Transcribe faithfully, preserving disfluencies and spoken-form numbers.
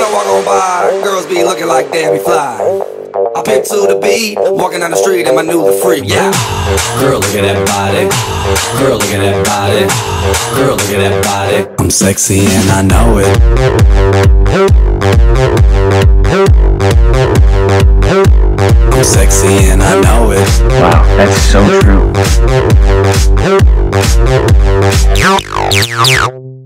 I walk on by, girls be looking like Debbie Fly. I pick to the beat, walking down the street in my new the freak, yeah. Girl, look at that body. Girl, look at that body. Girl, look at that body. I'm sexy and I know it. I'm sexy and I know it. Wow, that's so true.